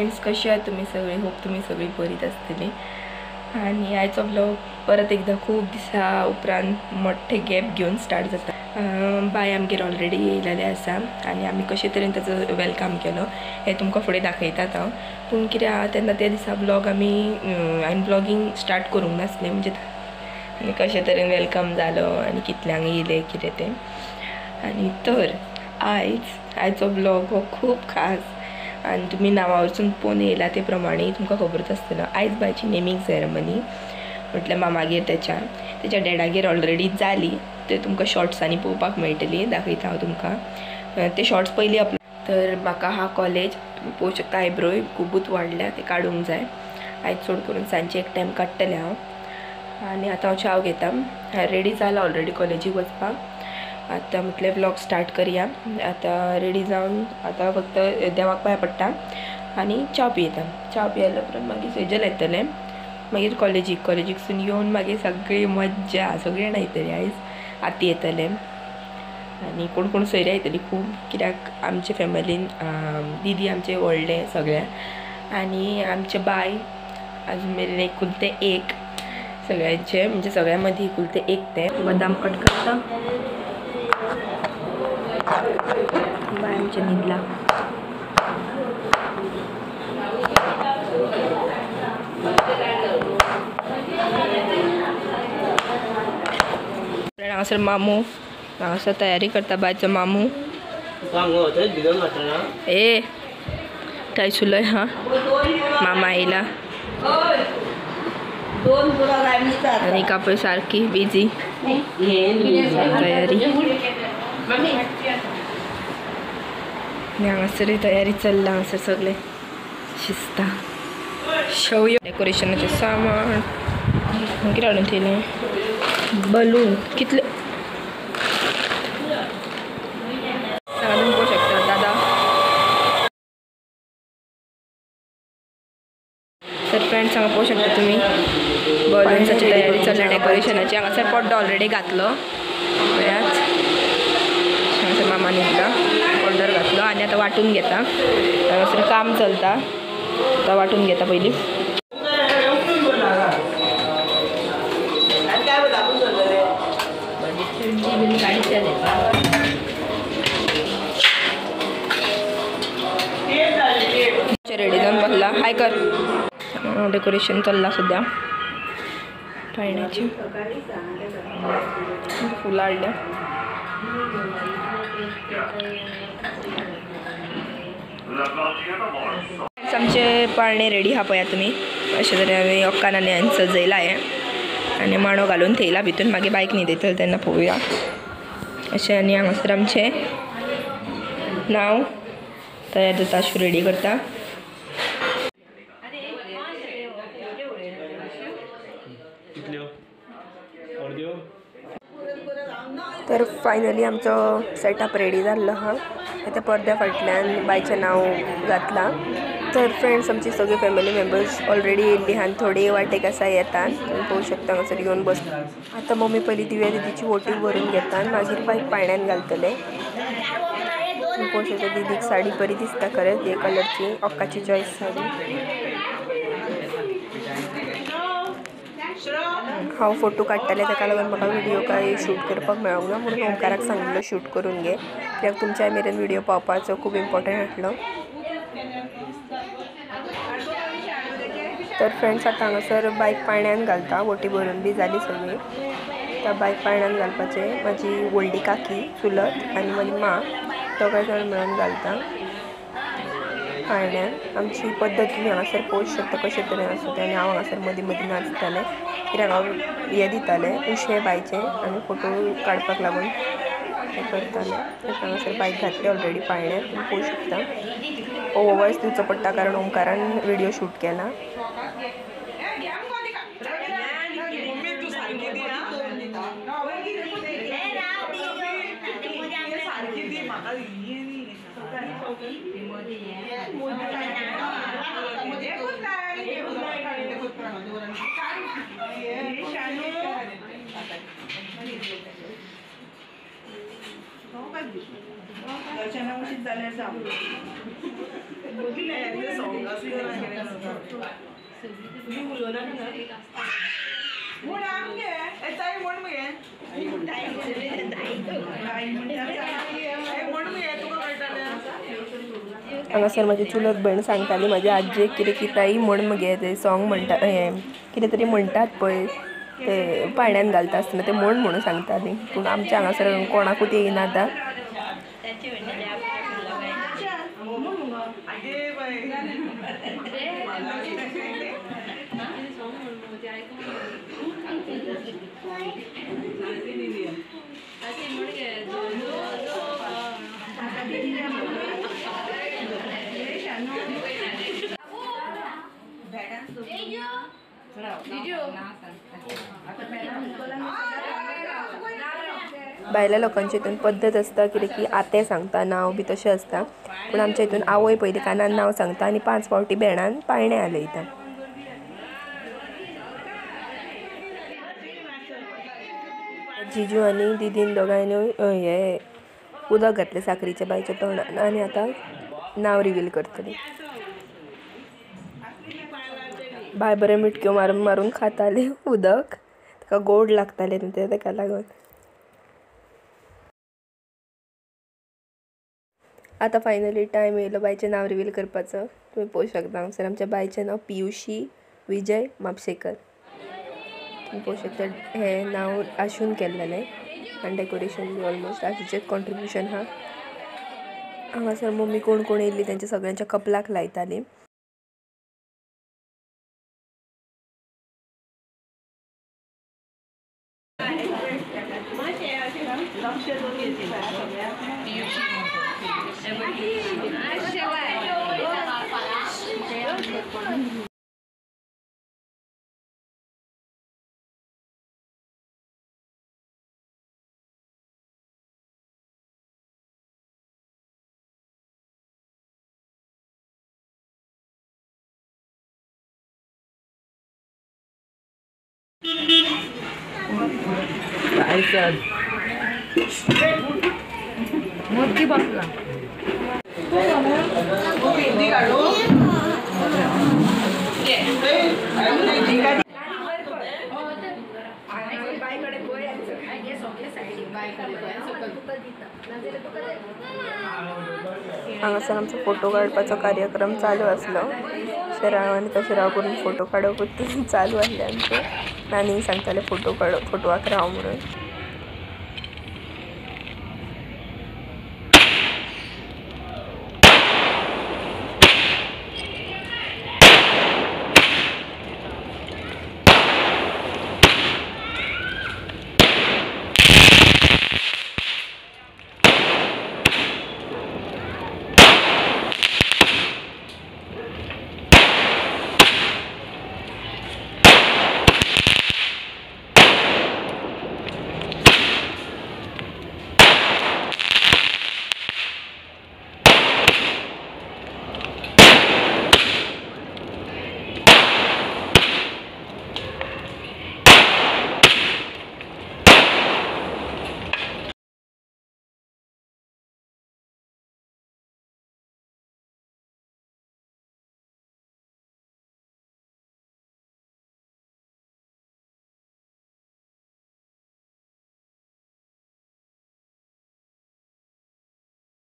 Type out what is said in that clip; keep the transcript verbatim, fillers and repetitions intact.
Friends, कशी आहात तुम्ही सगळे? होप तुम्ही सगळी बरीच असतली. आणि आयचो ब्लॉग परत एकदा खूप दिसा उपरांत मोठे गॅप घेऊन स्टार्ट जाता. बाय आमगेर ऑलरेडी येयलेले आसा आणि आमी कशे तरेन ताचो वेलकम केलो हे तुमकां फुडें दाखयतात हांव. पूण कितें आहा तेन्ना त्या दिसा ब्लॉग आमी हांवें ब्लॉगिंग स्टार्ट करूंक नासलें, म्हणजे आनी कशे तरेन वेलकम जालो आनी कितल्यांक येयले कितें तें. आनी तर आयज आयचो ब्लॉग हो खूब खास आणि तुम्ही नावावरसून पोवन येयला ते प्रमाणे तुमकां खबरच आसतलो. आयज बायची नेमींग सेरेमनी, म्हटल्यार मामागेर त्याच्या त्याच्या डॅडागेर ऑलरेडी जाली. ते तुमकां शॉर्ट्सांनी पळोवपाक मेळटली, दाखयता हांव तुमकां ते शॉर्ट्स पयलीं अपलोड. तर म्हाका हा कॉलेज पळोवंक शकता, आयब्रोय खुबूच वाडल्या, ते काडूंक जाय. आयज चड करून सांजचे एक टायम काडटलें हांव. आनी आतां हांव चाव घेता. रेडी जाला ऑलरेडी कॉलेजीक वचपाक. आतां म्हटल्यार ब्लॉग स्टार्ट करया. आतां रेडी जावन आतां फक्त देवाक पांय पडटा आनी चाव पियेता. चाव पियेल्या उपरांत मागीर सेजल येतलें, मागीर कॉलेजीक कॉलेजीकसून येवन मागीर सगळी मज्जा, सगळीं जाणां येतलीं. आयज आती येतलें आनी कोण कोण सोयऱ्यां येतलीं खूब, कित्याक आमचे फॅमिलीन दिदी आमचे व्हडले सगळ्या आनी आमचे बाय आजून मेरेन एकुलते एक सगळ्यांचे, म्हणजे सगळ्यां मदीं एकुलते एक. ते बदाम कट करता बाय आमचे न्हिदला. हांगासर मामू, हांगासर तयारी करता बायचो मामू. ए थंय सुलय हा मामा येयला आनी कापय सारकी बिजी तयारी. हांगासर तयारी चल्ला, हांगासर सगळे शिस्ता शेवयो, डेकोरेशनाचें सामान कितें हाडून थेयलें, बलून कितले हाडून पळोवंक शकता दादा. तर फ्रेंड्स हांगा पळोवंक शकता तुमी बलून्साची तयारी चल्ला डेकोरेशनाची. हांगासर पड्डो ऑलरेडी घातलो, पळयात हांगासर मामा न्हिदला, ऑर्डर घातलो आनी आतां वांटून घेता. हांगासर काम चलता, आतां वांटून घेता पयलीं. रेडी जावन बसला, हाय कर. डेकोरेशन चल्ला सद्या पायण्याची, फुलां हाडल्या. आमचे पाळणे रेडी हा पळया तुमी. अशें तरेन हांवें ओक्कान आनी हांवें सजयला हें आनी मांडो घालून थेयला भितून. मागीर बायक न्हिदयतले तेन्ना पळोवया अशें. आनी हांगासर आमचें नांव तयार जाता, अशें रेडी करता. तर फायनली आमचो सेटअप रेडी जाल्लो हा. त्या पडद्या फाटल्यान बायचें नांव घातलां. तर फ्रेंड्स आमची सगळी फॅमिली मेंबर्स ऑलरेडी येयल्ली आहा, थोडी वाटेक आसा येतात. तुम्ही पळोवंक शकता हांगासर येवन बस. आतां मम्मी पयलीं दिव्या दिदीची वोटी भरून घेता, मागीर बायक पाळण्यान घालतले. तुम्ही पळोवंक शकता दिदीक साडी बरी दिसता खरेंच, हे कलरची ओक्काची चॉयस साडी. हांव फोटो काडटालें ताका लागून म्हाका व्हिडिओ काय शूट करपाक मेळोंक ना, म्हणून ओंकाराक सांगिल्लो शूट करून घे, कित्याक तुमच्या मेरेन व्हिडिओ पावपाचो खूब इम्पॉर्टंट आसलो. तर फ्रेंड्स आतां हांगासर बायक पाळण्यान घालता, वोटी भरून बी जाली सगळी. त्या बायक पाळण्यान घालपाचें म्हाजी व्हडली काकी, चुलत आनी म्हजी मां दोगांय जाण मेळून घालता पाळण्यान. आमची पद्दत तुमी हांगासर पळोवंक शकता कशे तरेन आसा तें. आनी हांव हांगासर मदीं मदीं नाचतालें, कित्याक हांव हें दितालें उशें बायचें आनी फोटो काडपाक लागून हें करतालें. हांगासर बायक घातली ऑलरेडी पाळण्यान, तुमी पळोवंक शकता. ओवर वॉयस दिवचो पडटा कारण ओंकारान व्हिडिओ शूट केला. दर्शना उशीत जाल्यार जावं. हांगासर म्हाजी चुलत भयण सांगताली म्हाज्या आज्जेक कितें की ताई म्हण मगे ते सॉंग म्हणटा हें कितें तरी म्हणटात पळय ते पाळण्यान घालता आसतना ते म्हण म्हणून सांगताली पूण आमच्या हांगासर कोणाकूच येयना आतां. भायल्या लोकांच्या हितून पद्दत आसता कितें की आतें सांगता नांव बी तशें आसता पूण आमच्या हितून आवय पयलीं कानान नांव सांगता आनी पांच फावटी भेणान पाळणें हालयता. जिजू आनी दिदीन दोगांयनी हे उदक घातलें साकरीच्या बायच्या तोंडान आनी आतां नांव रिवील करतली. बाय बरें मिटक्यो मारून मारून खाताली उदक ताका गोड लागतालें न्हू तें ताका लागून. आतां फायनली टायम येयलो बायचें नांव रिवील करपाचो. तुमी पळोवंक शकता हांगासर आमच्या बायचें नांव पियुशी विजय म्हापशेकर. तुमी पळोवंक शकता हें नांव आशून केल्लेलें आनी डेकोरेशन बी ऑलमोस्ट आशूचेंच कॉन्ट्रिब्युशन आहा. हांगासर मम्मी कोण कोण येयल्ली तेंच्या सगळ्यांच्या कपलाक लायताली. मोठी बसला हांगासर आमचो फोटो काडपाचो कार्यक्रम चालू आसलो. शिराव आनी तो शिराव करून फोटो काडप चालू आसले आमचे. नानी सांगताले फोटो काड फोटोवाक राव म्हणून.